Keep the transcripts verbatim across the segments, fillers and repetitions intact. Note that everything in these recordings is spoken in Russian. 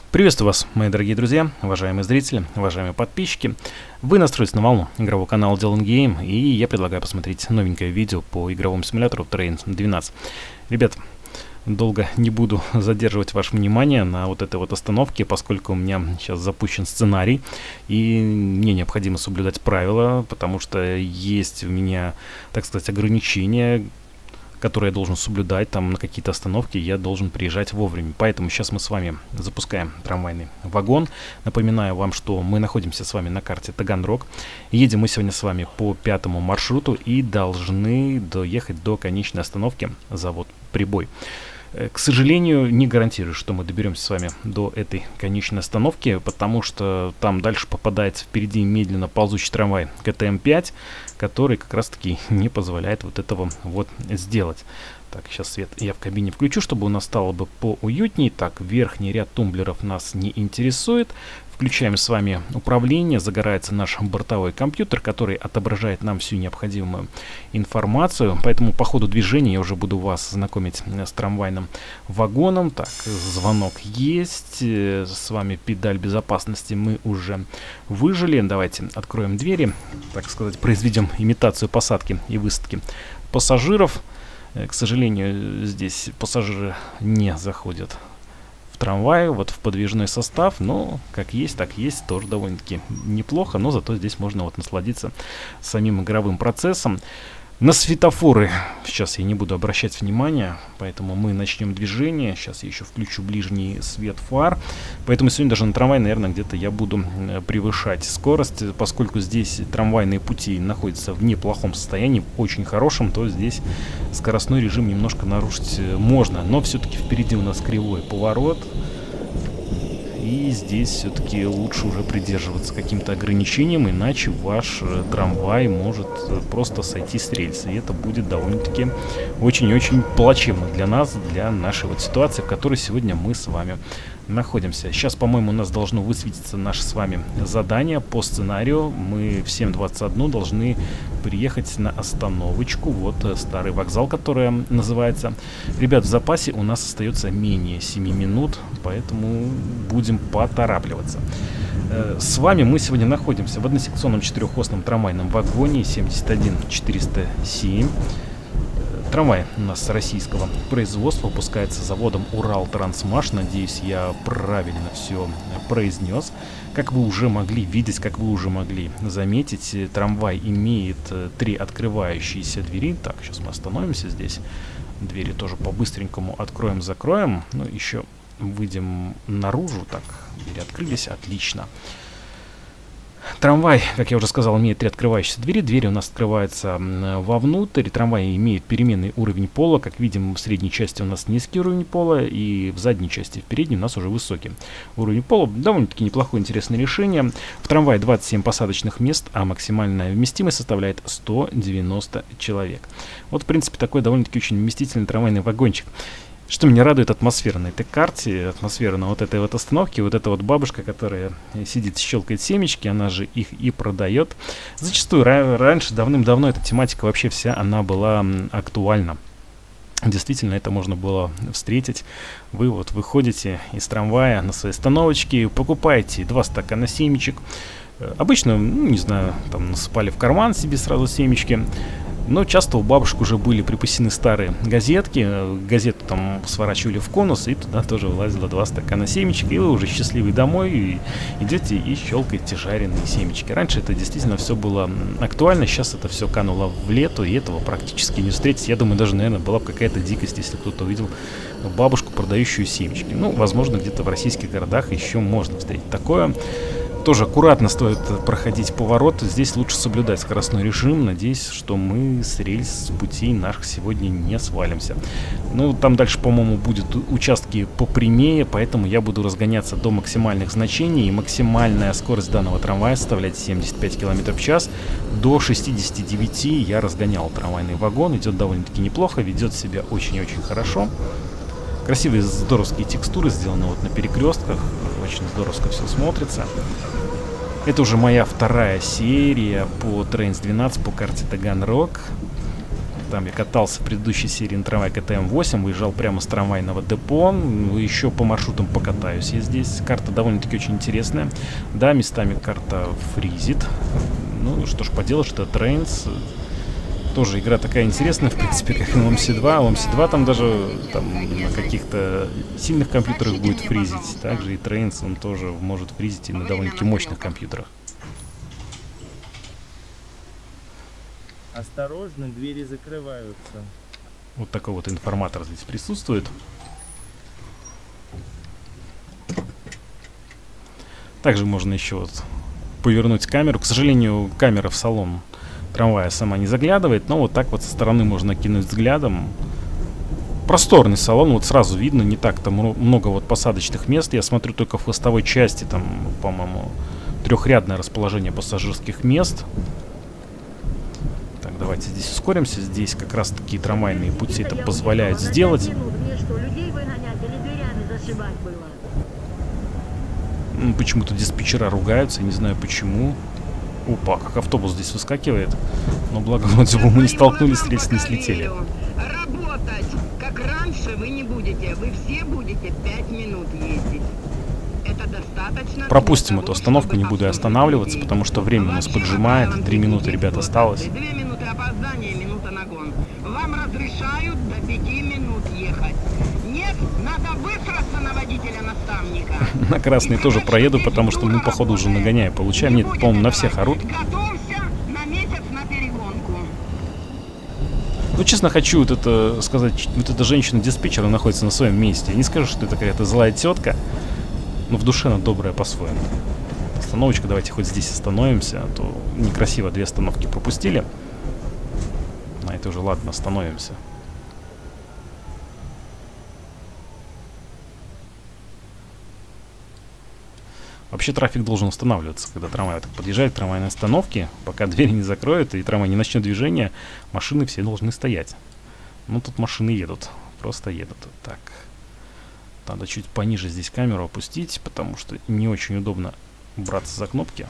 Приветствую вас, мои дорогие друзья, уважаемые зрители, уважаемые подписчики. Вы настроились на волну игрового канала Dylan Game, и я предлагаю посмотреть новенькое видео по игровому симулятору Train двенадцать. Ребят, долго не буду задерживать ваше внимание на вот этой вот остановке, поскольку у меня сейчас запущен сценарий, и мне необходимо соблюдать правила, потому что есть у меня, так сказать, ограничения, которые я должен соблюдать, там на какие-то остановки я должен приезжать вовремя. Поэтому сейчас мы с вами запускаем трамвайный вагон. Напоминаю вам, что мы находимся с вами на карте Таганрог. Едем мы сегодня с вами по пятому маршруту и должны доехать до конечной остановки завод Прибой. К сожалению, не гарантирую, что мы доберемся с вами до этой конечной остановки, потому что там дальше попадается впереди медленно ползущий трамвай ка тэ эм пять, который как раз таки не позволяет вот этого вот сделать. Так, сейчас свет я в кабине включу, чтобы у нас стало бы поуютней. Так, верхний ряд тумблеров нас не интересует. Включаем с вами управление, загорается наш бортовой компьютер, который отображает нам всю необходимую информацию. Поэтому по ходу движения я уже буду вас знакомить с трамвайным вагоном. Так, звонок есть. С вами педаль безопасности мы уже выжили. Давайте откроем двери, так сказать, произведем имитацию посадки и высадки пассажиров. К сожалению, здесь пассажиры не заходят трамвай, вот в подвижной состав, но как есть, так есть, тоже довольно-таки неплохо, но зато здесь можно вот насладиться самим игровым процессом. На светофоры сейчас я не буду обращать внимания, поэтому мы начнем движение. Сейчас я еще включу ближний свет фар. Поэтому сегодня даже на трамвай, наверное, где-то я буду превышать скорость. Поскольку здесь трамвайные пути находятся в неплохом состоянии, очень хорошем, то здесь скоростной режим немножко нарушить можно. Но все-таки впереди у нас кривой поворот. И здесь все-таки лучше уже придерживаться каким-то ограничением, иначе ваш э, трамвай может э, просто сойти с рельса. И это будет довольно-таки очень-очень плачевно для нас, для нашей вот ситуации, в которой сегодня мы с вами находимся. Сейчас, по-моему, у нас должно высветиться наше с вами задание по сценарию. Мы в семь двадцать один должны приехать на остановочку. Вот старый вокзал, который называется. Ребят, в запасе у нас остается менее семи минут, поэтому будем поторапливаться. С вами мы сегодня находимся в односекционном четырехосном трамвайном вагоне семьдесят один четыреста семь. Трамвай у нас российского производства, выпускается заводом Уралтрансмаш. Надеюсь, я правильно все произнес. Как вы уже могли видеть, как вы уже могли заметить, трамвай имеет три открывающиеся двери. Так, сейчас мы остановимся здесь. Двери тоже по-быстренькому откроем, закроем. Ну, еще выйдем наружу. Так, двери открылись, отлично. Трамвай, как я уже сказал, имеет три открывающиеся двери. Двери у нас открываются вовнутрь. Трамвай имеет переменный уровень пола. Как видим, в средней части у нас низкий уровень пола, и в задней части, в передней, у нас уже высокий уровень пола. Довольно-таки неплохое, интересное решение. В трамвае двадцать семь посадочных мест, а максимальная вместимость составляет сто девяносто человек. Вот, в принципе, такой довольно-таки очень вместительный трамвайный вагончик. Что меня радует, атмосфера на этой карте, атмосфера на вот этой вот остановке, вот эта вот бабушка, которая сидит, щелкает семечки, она же их и продает. Зачастую раньше, давным-давно, эта тематика вообще вся, она была актуальна. Действительно, это можно было встретить. Вы вот выходите из трамвая на своей остановочке, покупаете два стакана семечек. Обычно, ну, не знаю, там насыпали в карман себе сразу семечки. Но часто у бабушек уже были припасены старые газетки. Газету там сворачивали в конус, и туда тоже влазило два стакана семечек. И вы уже счастливый домой и идете и щелкаете жареные семечки. Раньше это действительно все было актуально. Сейчас это все кануло в лету, и этого практически не встретить. Я думаю, даже, наверное, была бы какая-то дикость, если кто-то увидел бабушку, продающую семечки. Ну, возможно, где-то в российских городах еще можно встретить такое. Тоже аккуратно стоит проходить поворот. Здесь лучше соблюдать скоростной режим. Надеюсь, что мы с рельс, с путей наших сегодня не свалимся. Ну, там дальше, по-моему, будут участки попрямее, поэтому я буду разгоняться до максимальных значений. И максимальная скорость данного трамвая составляет семьдесят пять километров в час. До шестидесяти девяти я разгонял трамвайный вагон. Идет довольно-таки неплохо, ведет себя очень-очень хорошо. Красивые, здоровские текстуры сделаны вот на перекрестках. Очень здоровско все смотрится. Это уже моя вторая серия по Train двенадцать по карте Таганрог. Там я катался в предыдущей серии на трамвае ка тэ эм восемь, выезжал прямо с трамвайного депо. Еще по маршрутам покатаюсь я здесь. Карта довольно-таки очень интересная. Да, местами карта фризит. Ну, что ж поделаешь, это Trains. Тоже игра такая интересная, в принципе, как и ом си два. ом си два там даже там, на каких-то сильных компьютерах будет фризить. Также и Trains, он тоже может фризить и на довольно-таки мощных компьютерах. Осторожно, двери закрываются. Вот такой вот информатор здесь присутствует. Также можно еще вот повернуть камеру. К сожалению, камера в салон трамвая сама не заглядывает, но вот так вот со стороны можно кинуть взглядом. Просторный салон, вот сразу видно, не так там много вот посадочных мест. Я смотрю только в хвостовой части, там, по-моему, трехрядное расположение пассажирских мест. Так, давайте здесь ускоримся. Здесь как раз такие трамвайные пути это позволяют сделать. Ну, почему-то диспетчера ругаются, я не знаю почему. Опа, как автобус здесь выскакивает. Но благо, вроде бы мы не столкнулись, рельсы не слетели. Работать, как раньше, вы не будете. Вы все будете пять минут ездить. Это достаточно. Пропустим эту остановку, не буду останавливаться, потому что время у нас поджимает. Три минуты, ребят, осталось. Две минуты опоздания, минута нагон. Вам разрешают до пяти минут ехать. Нет, надо высраться на водителя-наставника. На красный тоже проеду, потому что мы, походу, уже нагоняем. Получаем. Нет, по-моему, на всех орут. Готовься на месяц на перегонку. Ну, честно, хочу вот это сказать. Вот эта женщина-диспетчер находится на своем месте. Я не скажу, что это какая-то злая тетка, но в душе она добрая по-своему. Остановочка, давайте хоть здесь остановимся, а то некрасиво две остановки пропустили. На это уже ладно, остановимся. Вообще трафик должен останавливаться, когда трамвай так подъезжает к трамвайной остановке, пока двери не закроют и трамвай не начнет движение, машины все должны стоять. Ну, тут машины едут, просто едут. Так, надо чуть пониже здесь камеру опустить, потому что не очень удобно браться за кнопки.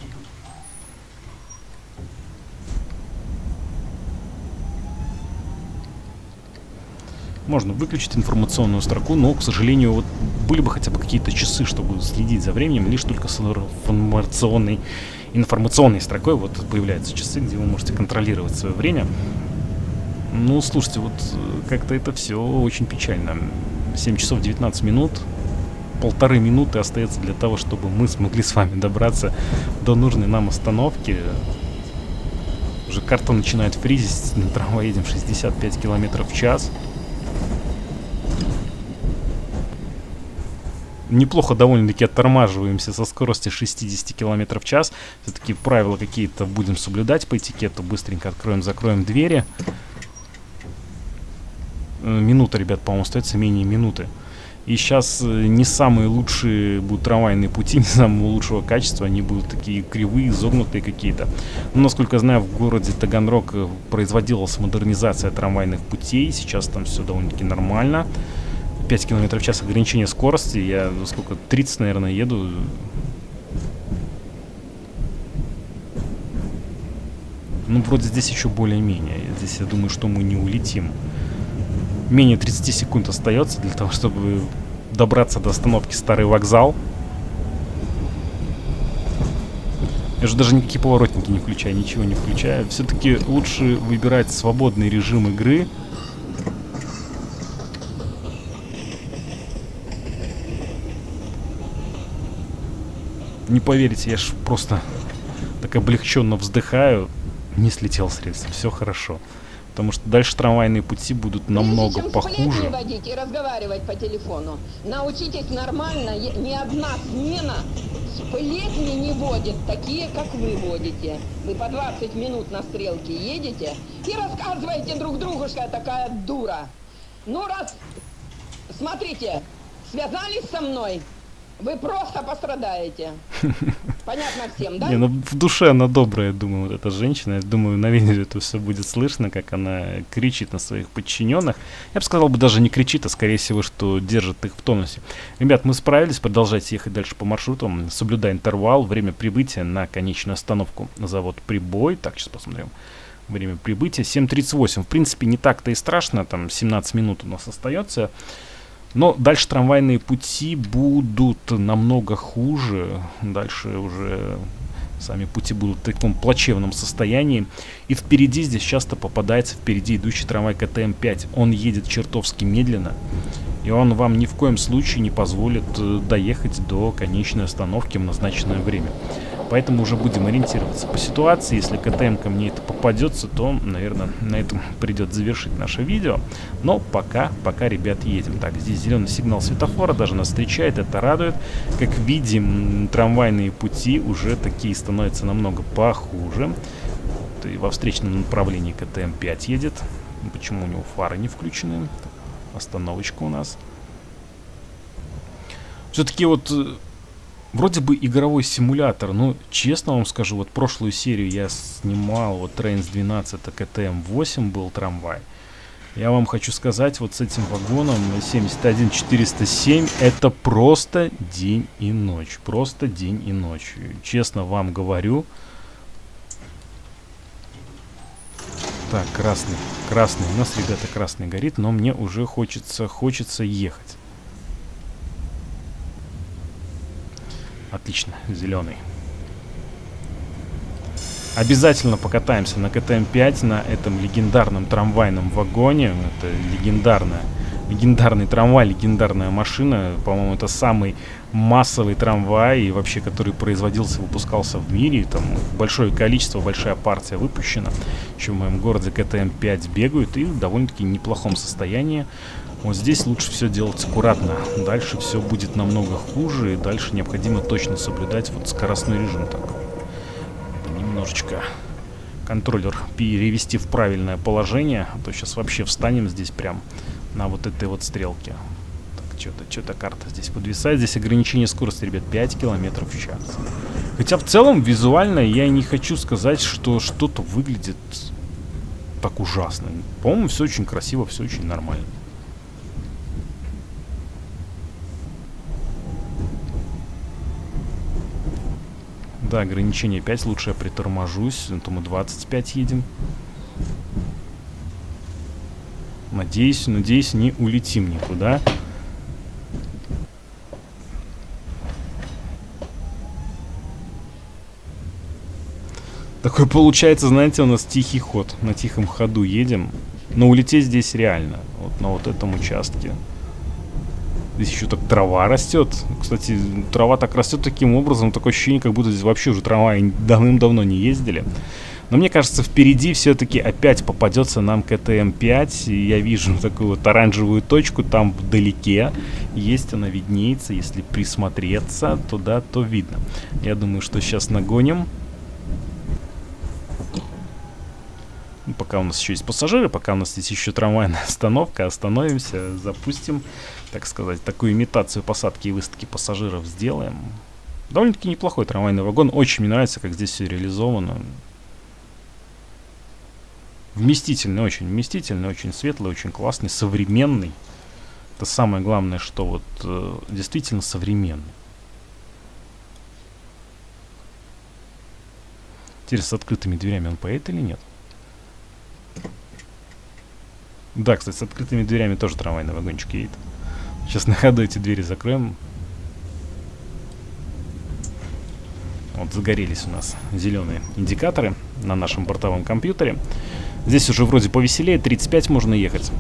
Можно выключить информационную строку, но, к сожалению, вот были бы хотя бы какие-то часы, чтобы следить за временем, лишь только с информационной, информационной строкой вот появляются часы, где вы можете контролировать свое время. Ну, слушайте, вот как-то это все очень печально. семь часов девятнадцать минут, полторы минуты остается для того, чтобы мы смогли с вами добраться до нужной нам остановки. Уже карта начинает фризить, на трамвае едем шестьдесят пять километров в час. Неплохо довольно-таки оттормаживаемся со скорости шестьдесят километров в час. Все-таки правила какие-то будем соблюдать по этикету. Быстренько откроем, закроем двери. Минута, ребят, по-моему, остается менее минуты. И сейчас не самые лучшие будут трамвайные пути, не самого лучшего качества. Они будут такие кривые, изогнутые какие-то. Но, насколько я знаю, в городе Таганрог производилась модернизация трамвайных путей. Сейчас там все довольно-таки нормально. пять километров в час ограничение скорости. Я сколько, тридцать, наверное, еду. Ну, вроде здесь еще более-менее. Здесь я думаю, что мы не улетим. Менее тридцати секунд остается для того, чтобы добраться до остановки Старый вокзал. Я же даже никакие поворотники не включаю, ничего не включаю. Все-таки лучше выбирать свободный режим игры. Не поверите, я ж просто так облегченно вздыхаю. Не слетел с рельса, все хорошо. Потому что дальше трамвайные пути будут намного похуже. Водить и разговаривать по телефону. Научитесь нормально, ни одна смена сплетни не водит, такие, как вы водите. Вы по двадцать минут на стрелке едете и рассказываете друг другу, что я такая дура. Ну раз, смотрите, связались со мной, вы просто пострадаете. Понятно всем, да? Не, ну в душе она добрая, думаю, вот эта женщина. Я думаю, на видео это все будет слышно, как она кричит на своих подчиненных. Я бы сказал, бы даже не кричит, а скорее всего, что держит их в тонусе. Ребят, мы справились, продолжайте ехать дальше по маршруту, соблюдая интервал, время прибытия на конечную остановку. Завод Прибой. Так, сейчас посмотрим. время прибытия. семь тридцать восемь. В принципе, не так-то и страшно. Там семнадцать минут у нас остается. Но дальше трамвайные пути будут намного хуже. Дальше уже сами пути будут в таком плачевном состоянии. И впереди здесь часто попадается впереди идущий трамвай ка тэ эм пять. Он едет чертовски медленно. И он вам ни в коем случае не позволит доехать до конечной остановки в назначенное время. Поэтому уже будем ориентироваться по ситуации. Если ка тэ эм-ка мне это попадется, то, наверное, на этом придется завершить наше видео. Но пока, пока, ребят, едем. Так, здесь зеленый сигнал светофора даже нас встречает, это радует. Как видим, трамвайные пути уже такие становятся намного похуже. И во встречном направлении ка тэ эм пять едет. Почему у него фары не включены? Остановочка у нас. Все-таки вот... Вроде бы игровой симулятор, но честно вам скажу, вот прошлую серию я снимал, вот Трейнс двенадцать, ка тэ эм восемь был трамвай. Я вам хочу сказать, вот с этим вагоном семьдесят один четыреста семь, это просто день и ночь, просто день и ночь. Честно вам говорю. Так, красный, красный, у нас, ребята, красный горит, но мне уже хочется, хочется ехать. Отлично, зеленый. Обязательно покатаемся на ка тэ эм пять, на этом легендарном трамвайном вагоне. Это легендарная, легендарный трамвай, легендарная машина. По-моему, это самый массовый трамвай, и вообще, который производился, выпускался в мире. Там большое количество, большая партия выпущена. Еще в моем городе ка тэ эм пять бегают и в довольно-таки неплохом состоянии. Вот здесь лучше все делать аккуратно. Дальше все будет намного хуже. И дальше необходимо точно соблюдать вот скоростной режим. Так, немножечко контроллер перевести в правильное положение. А то сейчас вообще встанем здесь прям на вот этой вот стрелке. Так, что-то что-то карта здесь подвисает. Здесь ограничение скорости, ребят, пять километров в час. Хотя в целом визуально я не хочу сказать, что что-то выглядит так ужасно. По-моему, все очень красиво, все очень нормально. Да, ограничение пять, лучше я приторможусь, а то мы двадцать пять едем. Надеюсь, надеюсь, не улетим никуда. Такой получается, знаете, у нас тихий ход. На тихом ходу едем. Но улететь здесь реально. Вот на вот этом участке. Здесь еще так трава растет. Кстати, трава так растет таким образом. Такое ощущение, как будто здесь вообще уже трамваи давным-давно не ездили. Но мне кажется, впереди все-таки опять попадется нам ка тэ эм пять. И я вижу такую вот оранжевую точку там вдалеке. Есть она, виднеется. Если присмотреться туда, то видно. Я думаю, что сейчас нагоним. Пока у нас еще есть пассажиры, пока у нас здесь еще трамвайная остановка, остановимся, запустим, так сказать, такую имитацию посадки и высадки пассажиров сделаем. Довольно-таки неплохой трамвайный вагон, очень мне нравится, как здесь все реализовано. Вместительный, очень вместительный, очень светлый, очень классный, современный. Это самое главное, что вот э, действительно современный. Теперь с открытыми дверями он поедет или нет? Да, кстати, с открытыми дверями тоже трамвайный вагончик едет. Сейчас на ходу эти двери закроем. Вот загорелись у нас зеленые индикаторы на нашем бортовом компьютере. Здесь уже вроде повеселее, тридцать пять можно ехать.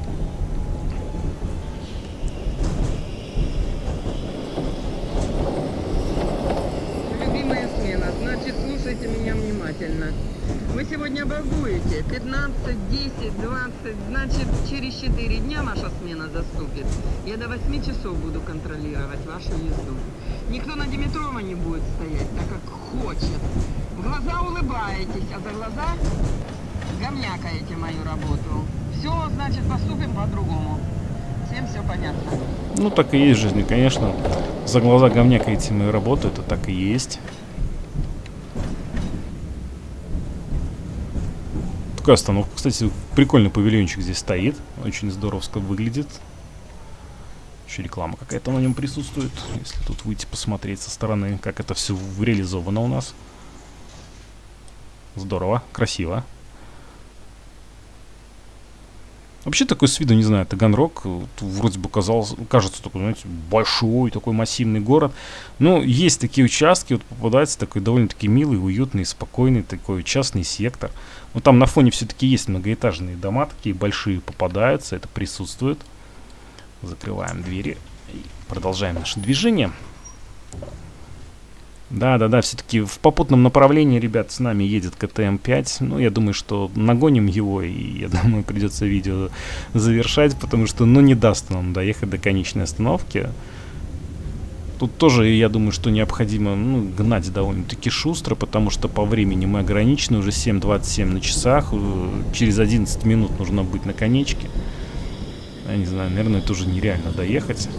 Любимая смена, значит, слушайте меня внимательно. Вы сегодня багуете. пятнадцать, десять, двадцать. Значит, через четыре дня ваша смена заступит. Я до восьми часов буду контролировать вашу езду. Никто на Димитрова не будет стоять, так как хочет. В глаза улыбаетесь, а за глаза гомнякаете мою работу. Все, значит, поступим по-другому. Всем все понятно? Ну, так и есть в жизни, конечно. За глаза говнякаете мою работу, это так и есть. Такая остановка, кстати, прикольный павильончик здесь стоит. Очень здоровско выглядит. Еще реклама какая-то на нем присутствует. Если тут выйти посмотреть со стороны, как это все реализовано у нас. Здорово, красиво. Вообще такой с виду, не знаю, Таганрог вроде бы казался, кажется такой, знаете, большой, такой массивный город. Но есть такие участки, вот попадается такой довольно-таки милый, уютный, спокойный такой частный сектор. Вот там на фоне все-таки есть многоэтажные дома, такие большие попадаются, это присутствует. Закрываем двери и продолжаем наше движение. Да-да-да, все-таки в попутном направлении, ребят, с нами едет ка тэ эм пять. Ну, я думаю, что нагоним его, и я думаю, придется видео завершать, потому что, ну, не даст нам доехать до конечной остановки. Тут тоже, я думаю, что необходимо, ну, гнать довольно-таки шустро, потому что по времени мы ограничены, уже семь двадцать семь на часах, через одиннадцать минут нужно быть на конечке. Я не знаю, наверное, это уже нереально доехать.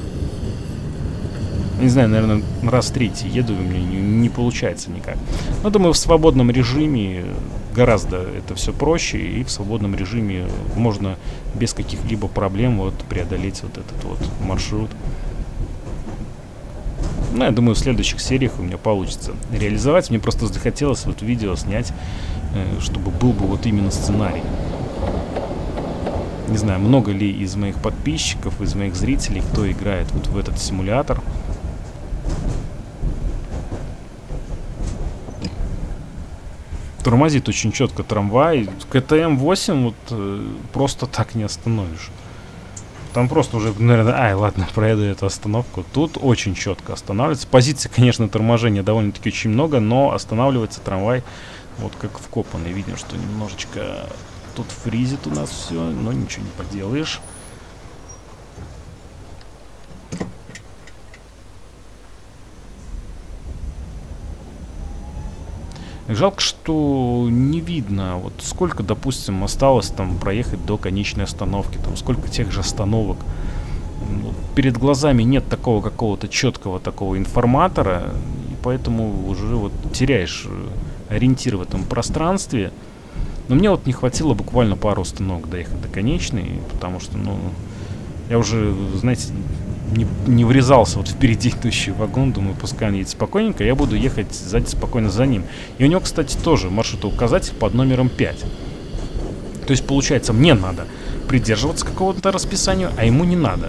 Не знаю, наверное, раз третий еду, у меня не, не получается никак. Но думаю, в свободном режиме гораздо это все проще, и в свободном режиме можно без каких-либо проблем вот преодолеть вот этот вот маршрут. Ну, я думаю, в следующих сериях у меня получится реализовать. Мне просто захотелось вот видео снять, чтобы был бы вот именно сценарий. Не знаю, много ли из моих подписчиков, из моих зрителей, кто играет вот в этот симулятор. Тормозит очень четко трамвай. ка тэ эм восемь вот э, просто так не остановишь. Там просто уже, наверное, ай, ладно, проеду эту остановку. Тут очень четко останавливается. Позиций, конечно, торможения довольно-таки очень много, но останавливается трамвай вот как вкопанный. Видим, что немножечко тут фризит у нас все, но ничего не поделаешь. Жалко, что не видно, вот сколько, допустим, осталось там проехать до конечной остановки, там сколько тех же остановок. Вот, перед глазами нет такого какого-то четкого такого информатора, и поэтому уже вот теряешь ориентир в этом пространстве. Но мне вот не хватило буквально пару остановок доехать до конечной, потому что, ну, я уже, знаете, не, не врезался вот впереди идущий вагон, думаю, пускай он едет спокойненько, я буду ехать сзади спокойно за ним. И у него, кстати, тоже маршрутоуказатель под номером пять. То есть, получается, мне надо придерживаться какого-то расписанию, а ему не надо.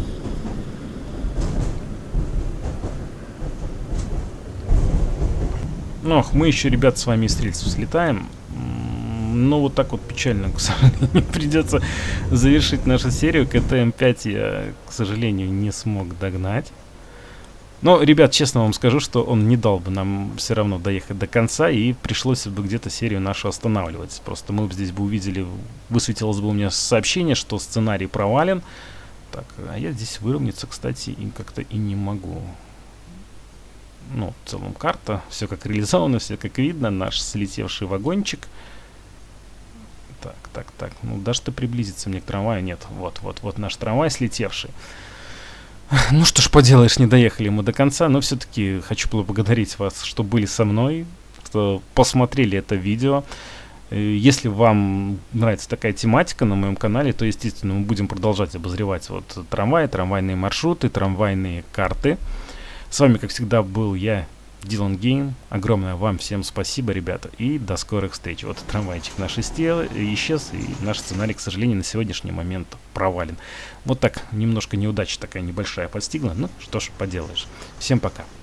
Ох, мы еще, ребят, с вами из рельсов слетаем. Но вот так вот печально, к сожалению, придется завершить нашу серию. ка тэ эм пять я, к сожалению, не смог догнать. Но, ребят, честно вам скажу, что он не дал бы нам все равно доехать до конца, и пришлось бы где-то серию нашу останавливать. Просто мы бы здесь бы увидели, высветилось бы у меня сообщение, что сценарий провален. Так, а я здесь выровняться, кстати, и как-то и не могу. Ну, в целом карта, все как реализовано, все как видно, наш слетевший вагончик. Так, так, так, ну даже ты приблизиться мне к трамваю, нет, вот, вот, вот наш трамвай слетевший. Ну что ж поделаешь, не доехали мы до конца, но все-таки хочу поблагодарить вас, что были со мной, что посмотрели это видео. Если вам нравится такая тематика на моем канале, то, естественно, мы будем продолжать обозревать вот трамваи, трамвайные маршруты, трамвайные карты. С вами, как всегда, был я, Дилан Гейм. Огромное вам всем спасибо, ребята, и до скорых встреч. Вот трамвайчик наш исчез, и наш сценарий, к сожалению, на сегодняшний момент провален. Вот так, немножко неудача такая небольшая подстигла. Ну, что ж поделаешь. Всем пока.